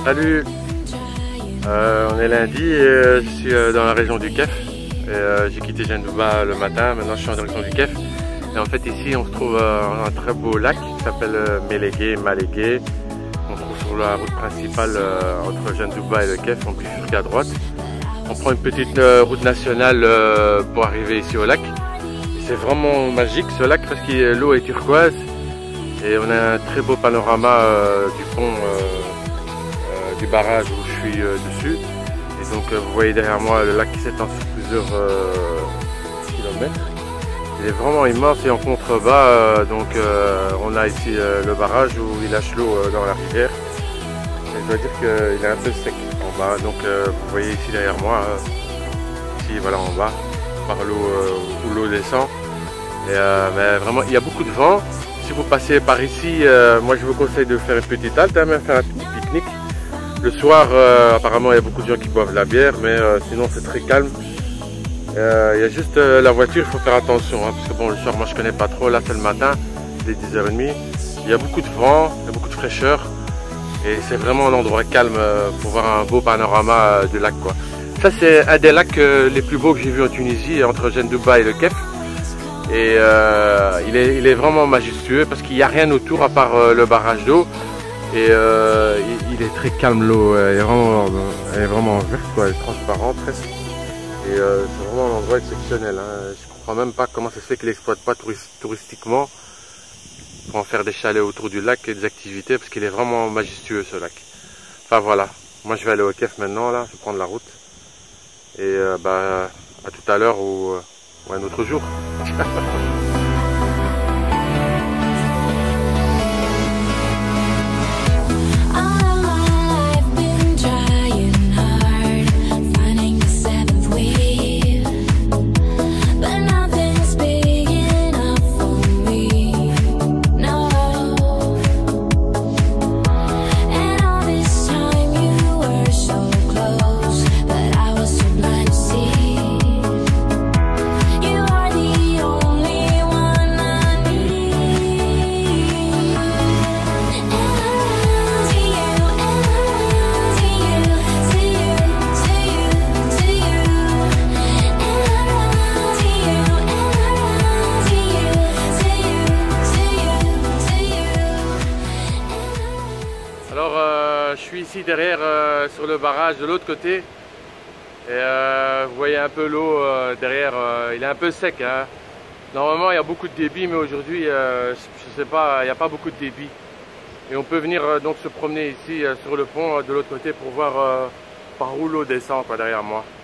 Salut, on est lundi et je suis dans la région du Kef. J'ai quitté Jendouba le matin, maintenant je suis en direction du Kef. Et en fait ici on se trouve un très beau lac qui s'appelle Malégué. On se trouve sur la route principale entre Jendouba et le Kef, on bifurque à droite. On prend une petite route nationale pour arriver ici au lac. C'est vraiment magique ce lac parce que l'eau est turquoise et on a un très beau panorama du pont du barrage où je suis dessus. Et donc vous voyez derrière moi le lac qui s'étend sur plusieurs kilomètres. Il est vraiment immense et en contrebas on a ici le barrage où il lâche l'eau dans la rivière. Et je dois dire qu'il est un peu sec en bas. Donc vous voyez ici derrière moi, ici voilà en bas, par l'eau où l'eau descend. Et mais vraiment il y a beaucoup de vent. Si vous passez par ici, moi je vous conseille de faire une petite halte, même faire un petit pique-nique. Le soir, apparemment il y a beaucoup de gens qui boivent de la bière, mais sinon c'est très calme. Il y a juste la voiture, il faut faire attention, parce que bon, le soir moi je connais pas trop, là c'est le matin, il est 10h30. Il y a beaucoup de vent, il y a beaucoup de fraîcheur. Et c'est vraiment un endroit calme pour voir un beau panorama du lac, quoi. Ça c'est un des lacs les plus beaux que j'ai vu en Tunisie, entre Jendouba et le Kef. Et il est vraiment majestueux parce qu'il n'y a rien autour à part le barrage d'eau. Et il est très calme, l'eau, elle est vraiment verte, quoi, elle est transparente presque. Et c'est vraiment un endroit exceptionnel, hein. Je comprends même pas comment ça se fait qu'il n'exploite pas touristiquement pour en faire des chalets autour du lac et des activités, parce qu'il est vraiment majestueux ce lac. Enfin voilà, moi je vais aller au Kef maintenant, là, je vais prendre la route. Et à tout à l'heure ou un autre jour. Je suis ici derrière sur le barrage de l'autre côté et vous voyez un peu l'eau derrière, il est un peu sec, hein. Normalement il y a beaucoup de débit, mais aujourd'hui je sais pas, il n'y a pas beaucoup de débit et on peut venir donc se promener ici sur le pont de l'autre côté pour voir par où l'eau descend, quoi, derrière moi.